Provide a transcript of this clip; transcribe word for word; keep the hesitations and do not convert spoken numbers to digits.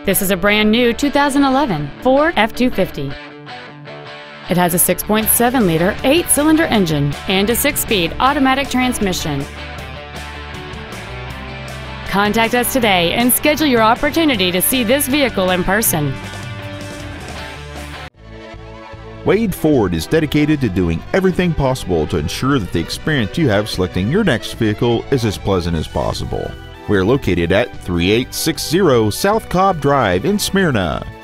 This is a brand new two thousand eleven Ford F two fifty. It has a six point seven liter eight-cylinder engine and a six-speed automatic transmission. Contact us today and schedule your opportunity to see this vehicle in person. Wade Ford is dedicated to doing everything possible to ensure that the experience you have selecting your next vehicle is as pleasant as possible. We are located at thirty-eight sixty South Cobb Drive in Smyrna.